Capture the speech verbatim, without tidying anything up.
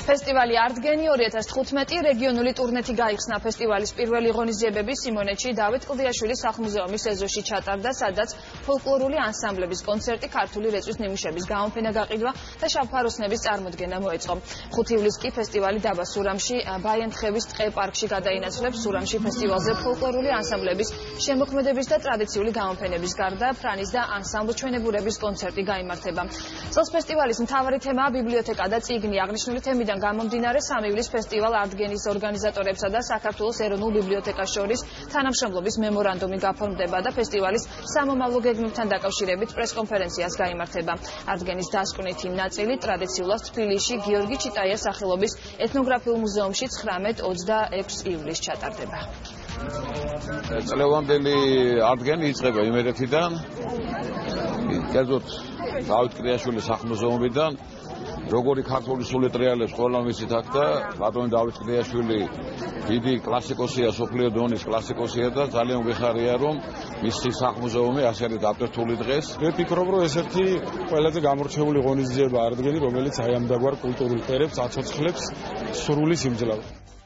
ფესტივალი არდგენი ორი ათას თხუთმეტი რეგიონული ტურნეთი გაიხსნა. ფესტივალის პირველი ღონისძიებები სიმონეთში დავით კლდიაშვილის სახლ-მუზეუმის ეზოში ჩატარდა, სადაც ფოლკლორული ანსამბლების კონცერტი, ქართული რეწვის ნიმუშების გამოფენა გაყიდვა და შავფაროსნების წარმოდგენა მოეწყო. ხუთი ივლისს კი ფესტივალი დაბა სურამში ბაიანთხევის ტყე პარკში გადაინაცვლებს. სურამში ფესტივალზე ფოლკლორული ანსამბლების შემოქმედების და ტრადიციული გამოფენების გარდა ფრანის და ანსამბლ ჩვენებურების კონცერტი გაიმართება. წელს ფესტივალის მთავარი თემაა ბიბლიოთეკა და წიგნი. აღნიშნული თემიდან გამომდინარე სამი ივლისს ფესტივალ არდგენის ორგანიზატორებსა და საქართველოს ეროვნულ ბიბლიოთეკას შორის თანამშრომლობის მემორანდუმი გაფორმდება და ფესტივალის სამომავლო გეგმებთან დაკავშირებით პრესკონფერენციას გაიმართება. არდგენის დასკვნითი ნაწილი ტრადიციულად თბილისში გიორგი ჩიტაიას სახელობის ეთნოგრაფიულ მუზეუმში ცხრამეტ ოცდაექვსი ივლისს ჩატარდება. წლევანდელი არდგენი იწყება იმერეთიდან, კერძოდ დავით კლდიაშვილის სახლ-მუზეუმიდან. როგორი ქართული სულეტრიალებს ყველა მისით აქ და ბატონი დავით კლდიაშვილი დიდი კლასიკოსია, სოფლიო დონის კლასიკოსია და ძალიან გვეხარია რომ მისი სახლ-მუზეუმი ასე არის დატვირთული დღეს. მე ვფიქრობ რომ ეს ერთი ყველაზე გამორჩეული ღონისძიება არდგენი, რომელიც აი ამ დაგვარ კულტურულ კერებს აცოცხლებს სრული სიმძლავრე.